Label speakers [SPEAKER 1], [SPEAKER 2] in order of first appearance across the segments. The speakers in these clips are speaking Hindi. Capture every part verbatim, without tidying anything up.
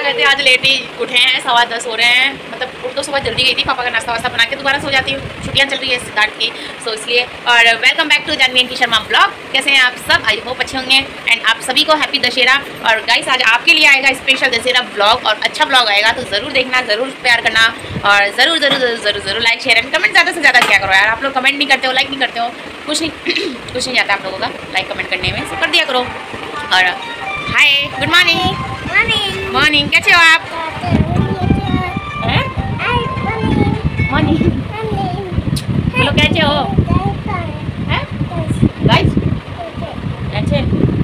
[SPEAKER 1] कहते आज लेट ही उठे हैं, सवा दस हो रहे हैं। मतलब उठ तो सुबह जल्दी गई थी, पापा का नाश्ता वास्ता बना के दोबारा सो जाती हूँ, छुट्टियाँ चल रही है सिद्धार्थ की, सो इसलिए। और वेलकम बैक टू जानवी की शर्मा ब्लॉग। कैसे हैं आप सब? आई होप अच्छे होंगे। एंड आप सभी को हैप्पी दशहरा। और गाइस आज आपके लिए आएगा स्पेशल दशहरा ब्लॉग, और अच्छा ब्लॉग आएगा तो ज़रूर देखना, ज़रूर प्यार करना, और ज़रूर ज़रूर ज़रूर ज़रूर ज़रूर लाइक शेयर एंड कमेंट ज़्यादा से ज़्यादा क्या करो यार। आप लोग कमेंट नहीं करते हो, लाइक नहीं करते हो, कुछ नहीं कुछ नहीं जाता आप लोगों का लाइक कमेंट करने में, सो कर दिया करो। और hi, good morning. Morning morning कैसे हो आप? मॉर्निंग बोलो, कैसे हो? गाइस कैसे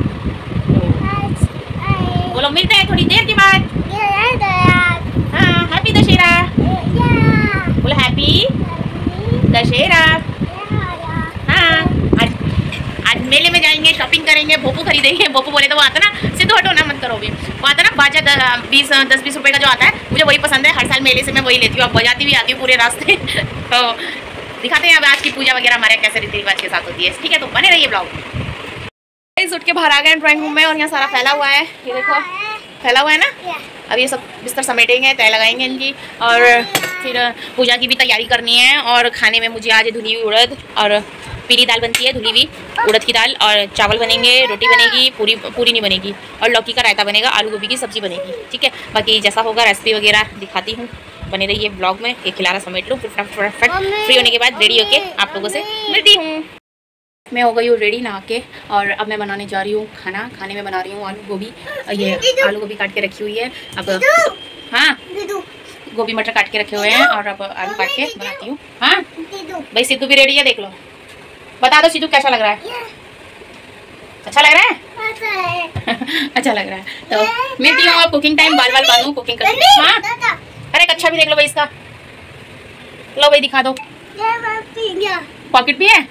[SPEAKER 1] बोलो, मिलते हैं थोड़ी देर के बाद। हाँ, हैप्पी दशहरा बोलो, हैप्पी दशहरा। हाँ, आज आज मेले में जाएंगे, शॉपिंग करेंगे, भोपू खरीदेंगे। भोपू बोले तो वो आता ना, सिद्धू हटो ना, मत करो भी। वो आता ना बाजा बीस दस बीस रुपए का जो आता है, मुझे वही पसंद है। हर साल मेले से मैं वही लेती हूँ, अब बजाती भी आती हूँ पूरे रास्ते। तो दिखाते हैं अब आज की पूजा वगैरह हमारे कैसे रीति रिवाज के साथ होती है, ठीक है? तो बने रहिए ब्लॉग। उठ के बाहर आ गए ड्राइंग रूम में, और यहाँ सारा फैला हुआ है, ये देखो फैला हुआ है ना। अब ये सब बिस्तर समेटेंगे, तय लगाएंगे इनकी, और फिर पूजा की भी तैयारी करनी है। और खाने में मुझे आज धुली हुई उड़द और पीली दाल बनती है, धुली हुई उड़द की दाल, और चावल बनेंगे, रोटी बनेगी, पूरी पूरी नहीं बनेगी, और लौकी का रायता बनेगा, आलू गोभी की सब्जी बनेगी, ठीक है? बाकी जैसा होगा रेसिपी वगैरह दिखाती हूँ, बने रहिए ब्लॉग में। एक खिलारा समेट लूँ, फिर फटाफट फ्री होने के बाद रेडी होके आप लोगों से मिलती हूँ। मैं हो गई हूँ रेडी नहा के, और अब मैं बनाने जा रही हूँ खाना। खाने में बना रही हूँ आलू गोभी, ये आलू गोभी काट के रखी हुई है। अब हाँ, गोभी मटर काट के रखे हुए हैं, और अब आलू काट के बनाती हूँ। हाँ भाई, सिद्धू भी रेडी है, देख लो। बता दो सिद्धू, कैसा लग रहा है? अच्छा लग रहा है? अच्छा लग रहा है। तो मिलती हूँ अब कुकिंग टाइम। बाल बाल बांधू, कुकिंग करती हूँ। हाँ, अरे अच्छा भी देख लो भाई इसका, लो भाई दिखा दो। पॉकेट भी है,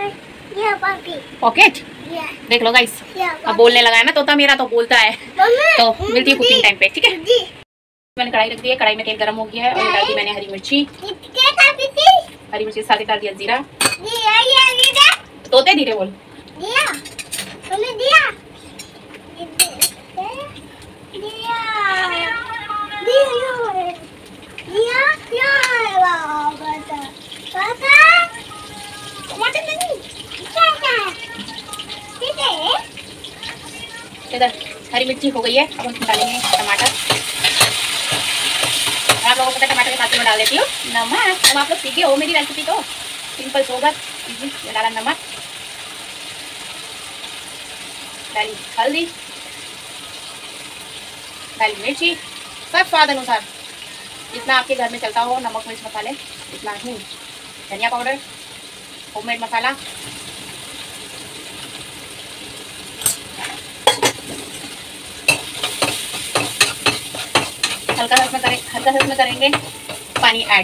[SPEAKER 1] पॉकेट देख लो गाइस। अब बोलने लगा है ना तोता मेरा, तो बोलता है। तो मिलती है कुकिंग टाइम पे, ठीक है? मैंने कढ़ाई रख दी है, कढ़ाई में तेल गरम हो गया है, और डाल दी मैंने हरी मिर्ची। हरी मिर्ची साथ ही डाल दिया जीरा। तोते धीरे बोल। दिया तुमने दिया दिया दिया दिया बाबा बाबा टमाटर नहीं इधर। हरी मिर्ची हो गई है, अब हम डालेंगे टमाटर। आप लोगों को पता है टमाटर के साथ में डाल देती हूँ नमक। अब आप लोग सीखे हो मेरी रेसिपी, तो सिंपल सोबर इजी। डाला नमक, डाली हल्दी, डाली मिर्ची, सब स्वाद अनुसार जितना आपके घर में चलता हो, नमक मिर्च मसाले इतना ही। धनिया पाउडर, होममेड मसाला, हल्का सा इसमें करें हल्का सा इसमें करेंगे पानी ऐड।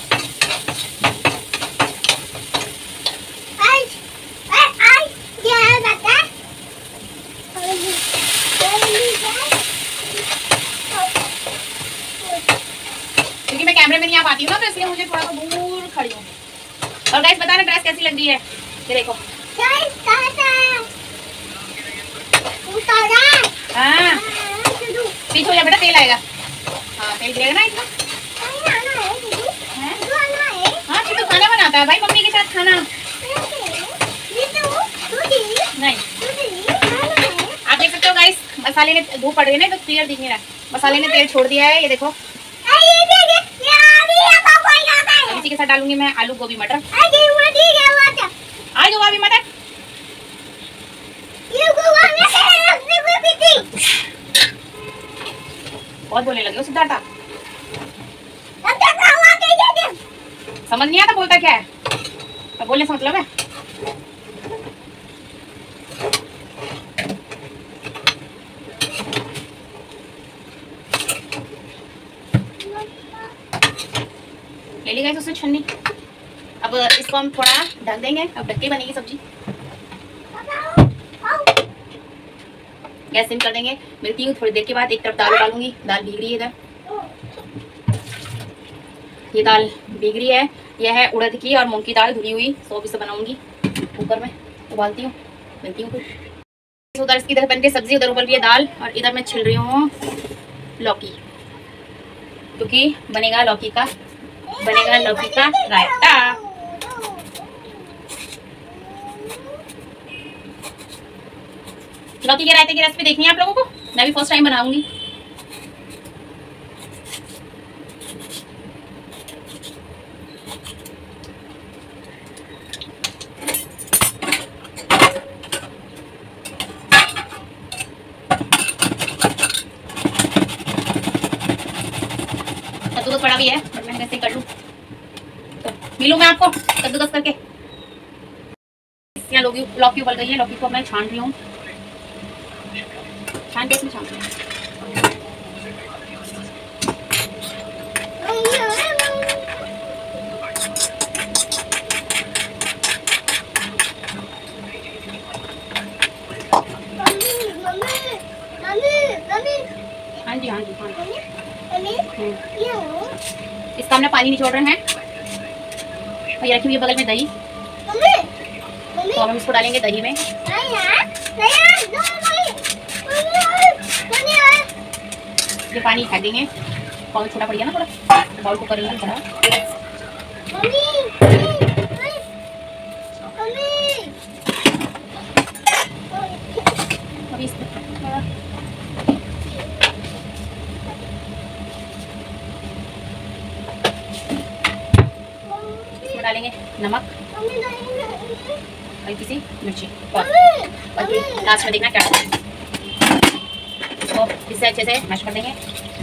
[SPEAKER 1] क्योंकि मैं कैमरे में नहीं आ पाती हूँ ना, तो इसलिए मुझे थोड़ा सा दूर खड़ी हूँ। और गाइस बताना ड्रेस कैसी लग रही है, ये देखो। हाँ पीछे हो जा बेटा, तेल आएगा। हाँ तेल गिरेगा ना इतना। हाँ तो खाना बनाता है भाई मम्मी के साथ खाना। नहीं आप देख सकते हो गाइस, मसाले ने धूप पड़ रही है ना, तो क्लियर दिख नहीं रहा है। मसाले ने तेल छोड़ दिया है, ये देखो। इसी के साथ डालूंगी मैं आलू गोभी मटर। आलू गोभी मटर बहुत बोलने लगे हो सिद्धार्थ आप। समझ नहीं आता बोलता क्या है, अब बोलने से मतलब है। ले ली गई उससे छन्नी। अब इसको हम थोड़ा ढक देंगे, अब ढक के बनेगी सब्जी। गैस सिम कर देंगे। मिलती हूँ थोड़ी देर के बाद। एक तरफ दाल डालूंगी, दाल भीग रही है इधर, ये दाल भीग रही है। यह है उड़द की और मूंग की दाल धुली हुई, सो इसे बनाऊंगी कुकर में, उबालती हूँ। मिलती हूँ कुछ। उधर इसकी इधर बन के सब्जी, उधर उबल रही है दाल, और इधर मैं छिल रही हूँ लौकी। क्योंकि बनेगा लौकी का बनेगा लौकी का रायता। लौकी के रायते की रेसिपी देखनी है आप लोगों को, मैं भी फर्स्ट टाइम बनाऊंगी। कद्दूकस पड़ा भी है बट मैंने कैसे कर लूं, तो मिलूं मैं आपको कद्दूकस करके। यहाँ लौकी लौकी उबल गई है, लौकी को मैं छान रही हूँ। छान के इसमें छान रही हूँ। हाँ जी हाँ जी हाँ जी। इसका हमने पानी निचोड़ रहे हैं और ये रखी हुई है बगल में दही, तो हम इसको डालेंगे दही में। ये पानी फेंक देंगे, बाउल छोटा पड़ गया ना थोड़ा, बाउल को करेंगे थोड़ा। अभी इसमें इसमें डालेंगे नमक, हल्की सी मिर्ची और लास्ट में देखना क्या है। तो इससे अच्छे से मैश कर देंगे।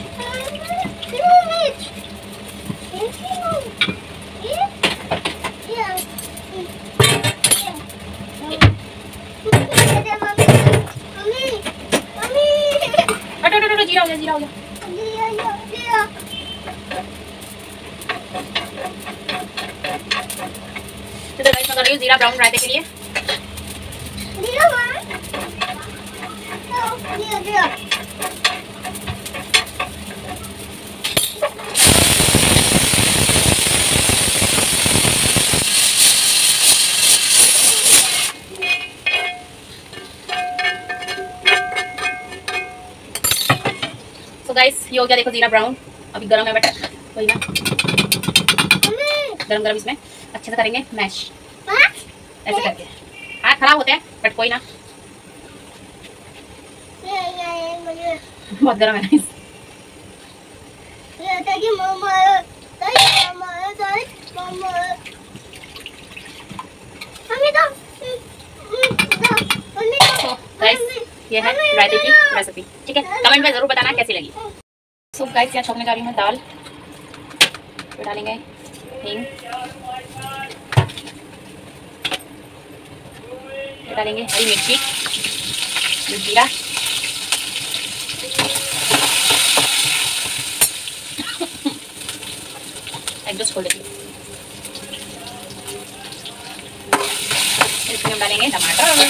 [SPEAKER 1] जीरा हो गया जीरा हो गया। तो गाइस मैं कर रही हूँ जीरा ब्राउन रायते के लिए। तो गाइस ये हो गया, देखो जीरा ब्राउन। अभी गरम है बट वही ना, गरम गरम इसमें अच्छे से करेंगे मैश ऐसे करके। हाथ खराब होते हैं बट कोई ना, बहुत गरम है गाइस। तो गाइस ये है रायते की रेसिपी, ठीक है। कमेंट में जरूर बताना कैसी लगी। सो गाइस यहाँ छोंकने जा रही हूँ मैं दाल, तो डालेंगे हींग, डालेंगे हरी मिर्ची, जीरा, एक दो छोड़ देंगे। इसमें हम डालेंगे टमाटर।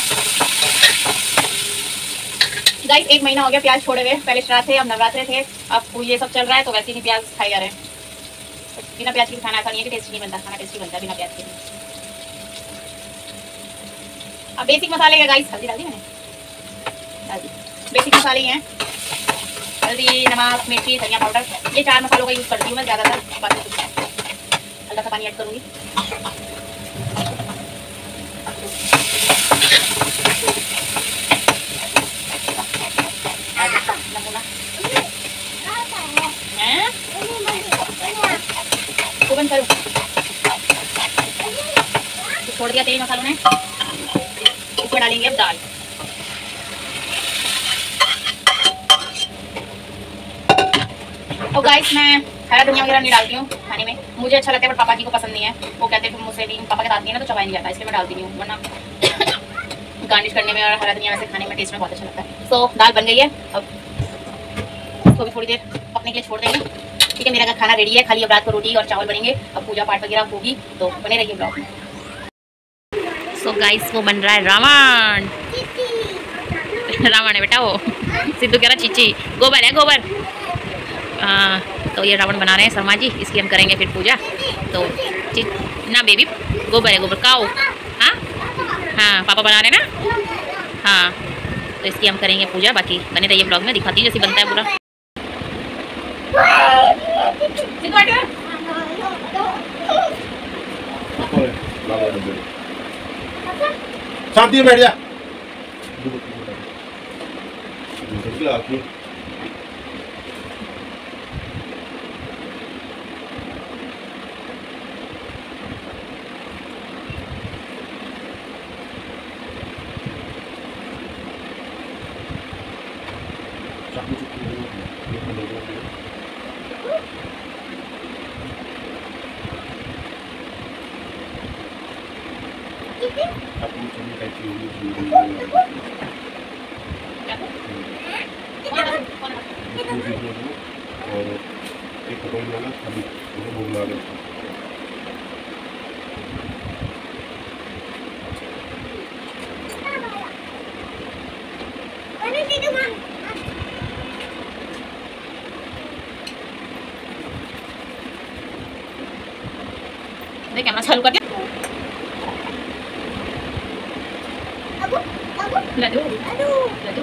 [SPEAKER 1] गाइस एक महीना हो गया प्याज छोड़े हुए, पहले श्राद्ध थे, अब नवरात्रे थे, अब ये सब चल रहा है तो वैसे ही प्याज खाए जा रहे हैं। बिना प्याज के खाना ऐसा नहीं है कि टेस्टी नहीं बनता, खाना टेस्टी बनता है बिना प्याज के। अब बेसिक मसाले हैं गाइस, हल्दी डाल दी मैंने, डाल दी। बेसिक मसाले हैं हल्दी, नमक, मिर्ची, धनिया पाउडर, ये चार मसालों का यूज़ करती हूँ मैं ज़्यादातर। बाकी कुछ हल्का सा पानी ऐड करूँगी। बंद करो, छोड़ दिया तेज मसालों ने। इसमें डालेंगे अब दाल। और गाइस मैं हरा धनिया वगैरह नहीं डालती हूँ खाने में, मुझे अच्छा लगता है बट पापा जी को पसंद नहीं है। वो कहते हैं मुझसे भी, पापा के साथ नहीं है ना तो चबाया नहीं जाता, इसलिए मैं डालती नहीं हूँ, वरना गार्निश करने में और हरा धनिया वैसे खाने में टेस्ट में बहुत अच्छा लगता है। तो दाल बन गई है, अब इसको भी थोड़ी देर पकने के लिए छोड़ देंगे, ठीक है। मेरा खाना रेडी है, खाली अब रात को रोटी और चावल बनेंगे। अब पूजा पाठ वगैरह होगी तो बने रहिए ब्लॉग में। सो गाइस वो बन रहा है रावण। रावण है बेटा वो, सिद्धू कह रहा चिच्ची, गोबर है गोबर। आ, तो ये रावण बना रहे हैं शर्मा जी, इसकी हम करेंगे फिर पूजा। तो ना बेबी गोबर है, गोबर काओ। हाँ हाँ पापा बना रहे हैं ना, हाँ तो इसकी हम करेंगे पूजा। बाकी बने रहिए ब्लॉग में, दिखाती हूँ जैसे बनता है पूरा। Situ ada.
[SPEAKER 2] शांति में बैठ जा। Aku cuma kayak gini
[SPEAKER 1] देख कैमरा चालू कर दिया। Laddu Laddu Laddu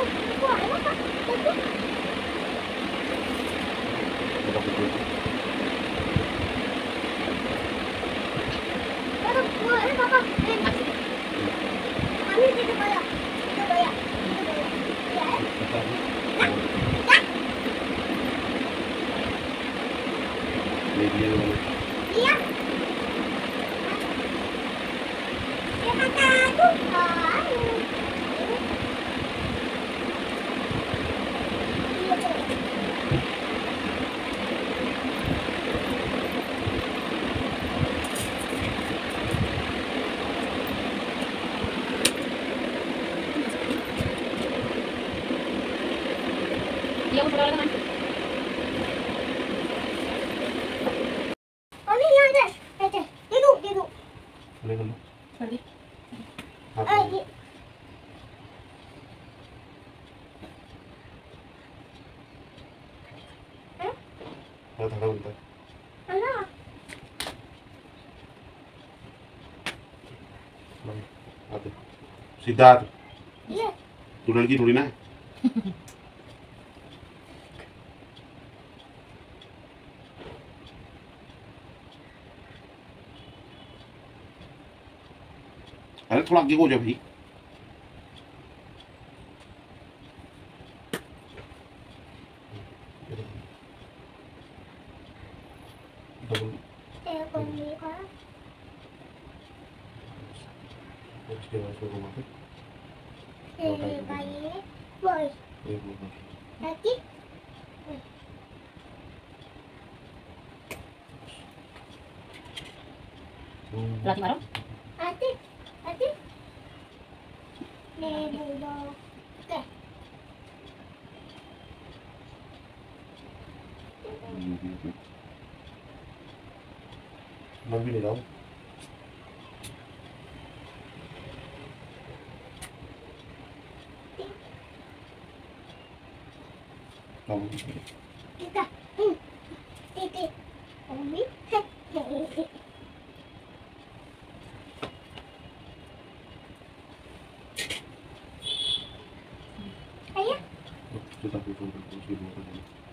[SPEAKER 1] dia mau berapa teman?
[SPEAKER 3] Oh ini ada, ada, duduk, duduk.
[SPEAKER 2] Boleh kamu?
[SPEAKER 1] Boleh.
[SPEAKER 3] Ah, ini.
[SPEAKER 2] Tahu tahu bentar.
[SPEAKER 3] Mana?
[SPEAKER 2] Ada. Siddharth.
[SPEAKER 3] Iya.
[SPEAKER 2] Udah lagi turunin aja. अरे थोड़ा आगे हो जा भाई।
[SPEAKER 3] Eh, kami kan. Eh, bayi, boy. Lagi.
[SPEAKER 1] Lagi marah?
[SPEAKER 3] Ati, ati. Nih, dulu. Oke.
[SPEAKER 2] मैं भी ले रहा हूँ।
[SPEAKER 3] Kita. Hmm. Titi. Kami. Ayah.
[SPEAKER 2] Kita butuh terus di bawah.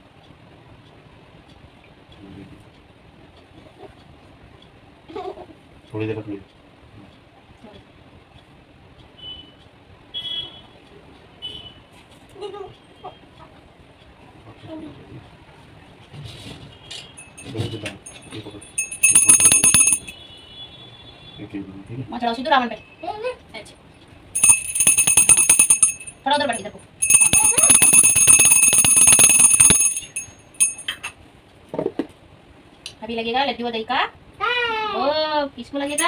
[SPEAKER 2] थोड़ी देर अपनी
[SPEAKER 1] mau चढ़ाओ सीधे रावण पे अच्छा थोड़ा उधर बैठ इधर को अभी लगेगा लड्डू दही का ओ किसको लगेगा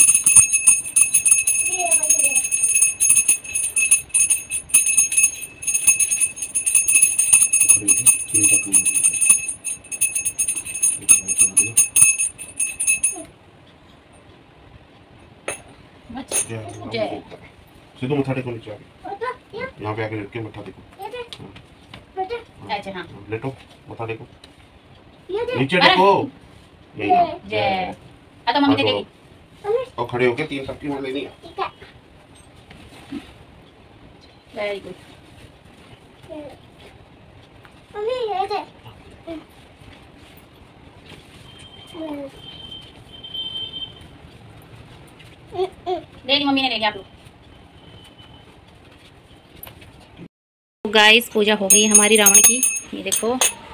[SPEAKER 2] सीधो मत्था टेको नीचे आके यहाँ पे आके लेट के मत्था टेको
[SPEAKER 1] अच्छा हाँ
[SPEAKER 2] लेटो मत्था टेको नीचे टेको
[SPEAKER 1] जय atau mami टेकेगी
[SPEAKER 2] और खड़े होके तीन सबकी वहाँ लेनी है
[SPEAKER 1] वेरी गुड
[SPEAKER 3] मम्मी ये दे
[SPEAKER 1] ले ली मम्मी ने, ले लिया आप लोग। गाइस पूजा हो गई है हमारी रावण की। ये देखो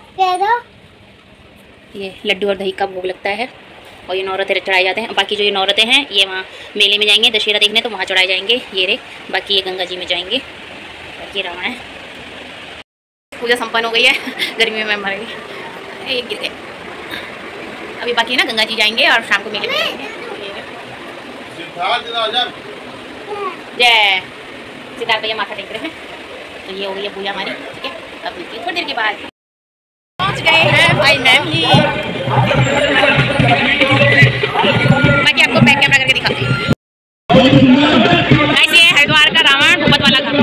[SPEAKER 1] ये लड्डू और दही का भोग लगता है और ये नौरते चढ़ाए जाते हैं। बाकी जो ये नौरते हैं ये वहाँ मेले में जाएंगे दशहरा देखने, तो वहाँ चढ़ाए जाएंगे ये रे। बाकी ये गंगा जी में जाएंगे। बाकी रावण है। पूजा संपन्न हो गई है। गर्मी में मैं मर गई, एक गिर गए। अभी बाकी ना गंगा जी जाएंगे और शाम को मेले में जाएंगे। जय सिद्धार्थ भैया माथा टेक रहे हैं। तो ये हो गई है पूजा हमारी, ठीक है। अब मिलती है थोड़ी देर के बाद। पहुंच गए हैं फाइनली। बाकी आपको बैक कैमरा करके दिखाती हूँ। ऐसे है हरिद्वार का रावण भूपत वाला घर।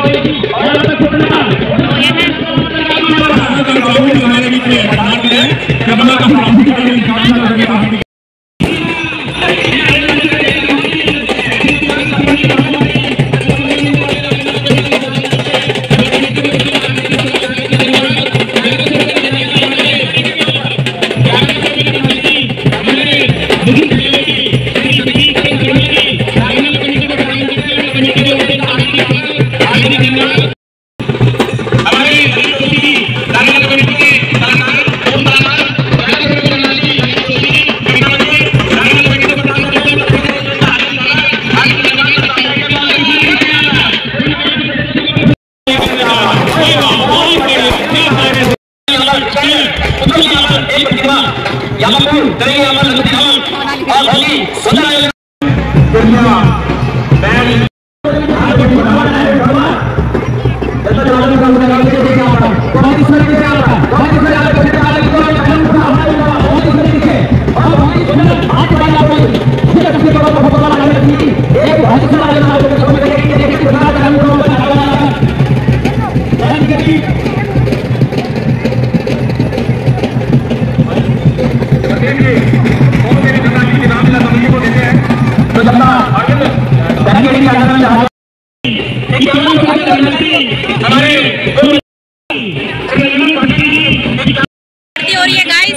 [SPEAKER 1] हो रही है गाइस।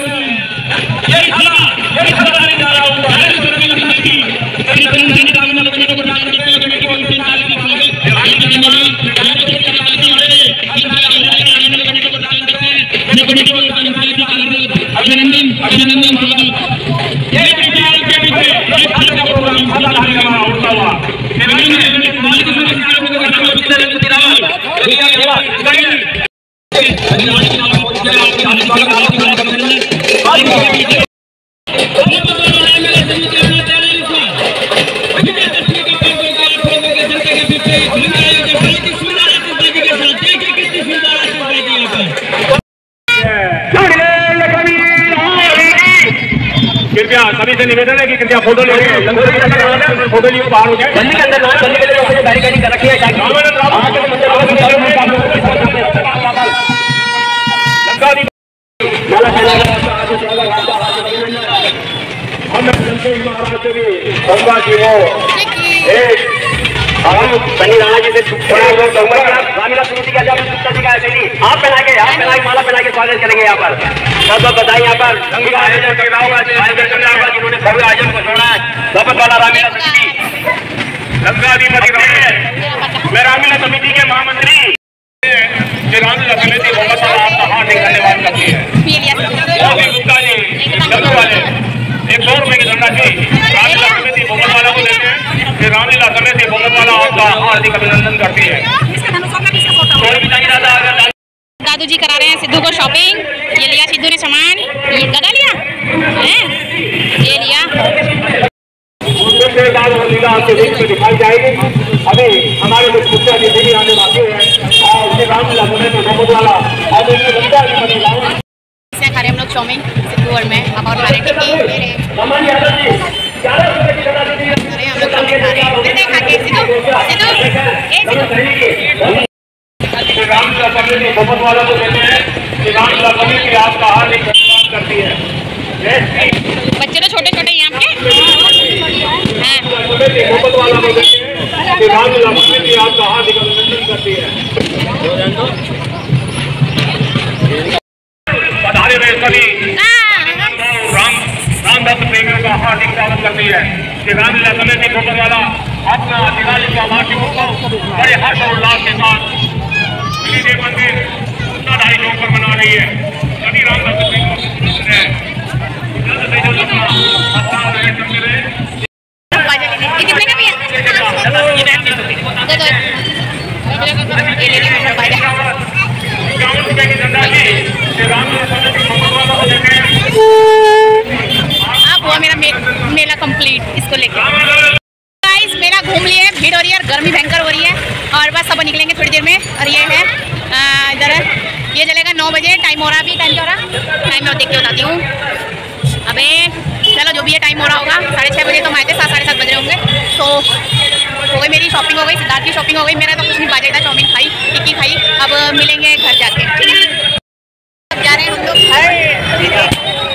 [SPEAKER 4] कृपया सभी से निवेदन है कि कृपया फोटो ले फोटो लिए बाहर हो जाए। गली के अंदर गली के अंदर बैरिकेडिंग कर रखी है। गंगा जी हो बनी राणा जी से रामीला समिति का जब आप पहना के आप पहना के माला पहना के स्वागत करेंगे। यहाँ पर सब सब बताइए। यहाँ पर गंगा आयोजन जिन्होंने भव्य आयोजन को छोड़ा है शपथ वाला रामीला समिति गंगाधिपति मैं रामीला समिति के महामंत्री रामीला समिति बहुत सारा आपका हार्दिक धन्यवाद करती है। गुप्ता जी गंगा वाले एक सौ रुपए की गंगा जी रामीला समिति भोगत वाला को देते हैं। रामलीला समिति भोगत वाला आपका हार्दिक अभिनंदन करती है।
[SPEAKER 1] दादू जी करा रहे हैं सिद्धू को शॉपिंग। ये लिया सिद्धू ने सामान। ये गदा लिया है, ये लिया।
[SPEAKER 4] दिखाई जाएगी। अभी हमारे कुछ मुख्य अतिथि भी आने बाकी है और रामलीला समिति भोगत वाला
[SPEAKER 1] खा रहे हम लोग चाउमीन सिद्धू और मैं। अब और खा रहे टिक्की मेरे अरे हम लोग चाउमीन खा रहे हैं। फिर नहीं खा के सिद्धू सिद्धू ए सिद्धू
[SPEAKER 4] रामलीला समिति भोगत वाला को देते हैं। रामलीला समिति आपका हार्दिक धन्यवाद करती है।
[SPEAKER 1] बच्चे तो छोटे छोटे यहाँ पे हैं।
[SPEAKER 4] भोगत वाला को देते हैं। रामलीला समिति आपका हार्दिक अभिनंदन करती है। पधारे हुए सभी राम राम भक्त प्रेमियों का हार्दिक स्वागत करती है कि रामलीला समिति कोपरवाला अपना दिवाली का वार्षिक उत्सव बड़े हर्ष और उल्लास के साथ देव मंदिर उत्तरदायी चौक पर मना रही है। सभी राम भक्त प्रेमियों को जल्द से जल्द अपना अपना आयोजन करें।
[SPEAKER 1] ये कितने का भैया? दे दो। ये ले लीजिए बाजा। अब हुआ मेरा मे, मेला कंप्लीट इसको लेके। गाइस मेला घूम लिए, भीड़ हो रही है, गर्मी भयंकर हो रही है और बस सब निकलेंगे थोड़ी देर में। और ये है इधर ये चलेगा नौ बजे। टाइम हो रहा अभी, टाइम क्या हो रहा? टाइम मैं देख के बताती हूँ। अबे चलो जो भी है टाइम हो रहा होगा, साढ़े छः बजे तो हम आए थे, सात साढ़े सात बज रहे होंगे। तो हो गई मेरी शॉपिंग, हो गई सिद्धार्थ की शॉपिंग हो गई। मेरा तो कुछ नहीं बाजा था, चाउमीन खाई, टिक्की खाई। अब मिलेंगे घर जाके, ठीक है? अब जा रहे हैं हम लोग घर।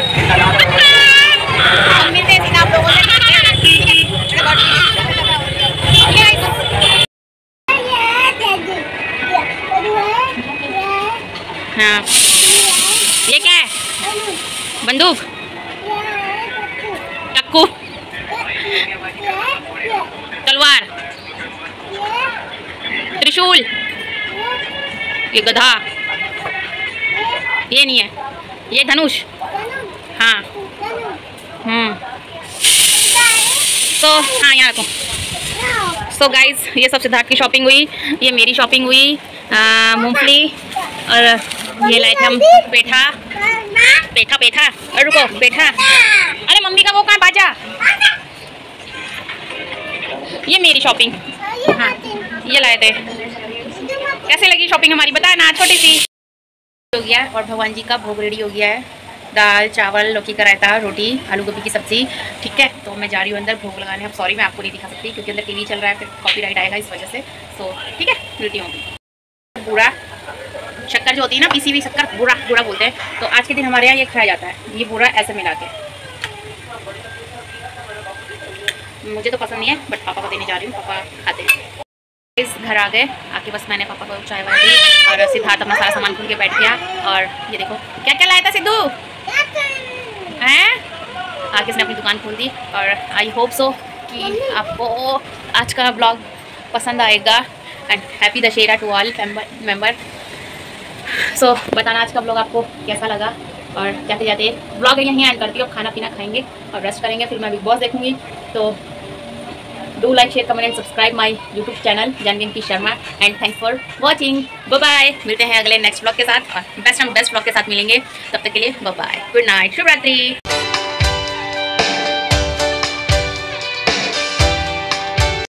[SPEAKER 1] हम मिलते हैं सीधा आप लोगों से। हाँ ये क्या है? बंदूक, चक्कू, तलवार, त्रिशूल, ये गधा, ये नहीं है, ये धनुष। हाँ हम्म तो हाँ यहाँ रखो। सो गाइज ये सब सिद्धार्थ की शॉपिंग हुई, ये मेरी शॉपिंग हुई। मूंगफली और ये लाए थे हम पेठा पेठा पेठा और रुको पेठा। अरे मम्मी का वो कहाँ बाजा? ये मेरी शॉपिंग। हाँ ये लाए थे। कैसे लगी शॉपिंग हमारी बता ना? छोटी सी हो गया और भगवान जी का भोग रेडी हो गया है। दाल चावल, लौकी का रायता, रोटी, आलू गोभी की सब्जी। ठीक है तो मैं जा रही हूँ अंदर भोग लगाने। अब सॉरी मैं आपको नहीं दिखा सकती क्योंकि अंदर टीवी चल रहा है, फिर कॉपीराइट आएगा इस वजह से। सो ठीक है मिलती हूँ। बूढ़ा शक्कर जो होती है ना, पीसी हुई शक्कर, बूढ़ा बूढ़ा बोलते हैं। तो आज के दिन हमारे यहाँ ये खाया जाता है, ये बूढ़ा ऐसे मिला के। मुझे तो पसंद नहीं है बट पापा को देने जा रही हूँ, पापा खाते हैं। इस घर आ गए, आके बस मैंने पापा को चाय वाय दी और सिद्धार्थ अपना सारा सामान खोल के बैठ गया। और ये देखो क्या क्या लाया था सिद्धू हैं? आके इसने अपनी दुकान खोल दी। और आई होप सो कि आपको आज का ब्लॉग पसंद आएगा। And happy Dussehra to all member. So बताना आज का ब्लॉग आपको कैसा लगा। और जाते जाते ब्लॉग यहीं एंड करती हूँ, खाना पीना खाएंगे और रेस्ट करेंगे, फिर मैं बिग बॉस देखूंगी। तो do like share comment and subscribe my YouTube channel Janvi Sharma. And thanks for watching. Bye bye. मिलते हैं अगले नेक्स्ट ब्लॉग के साथ और बेस्ट एंड बेस्ट ब्लॉग के साथ मिलेंगे। तब तक के लिए बाय बाय, गुड नाइट, शुभ रात्रि।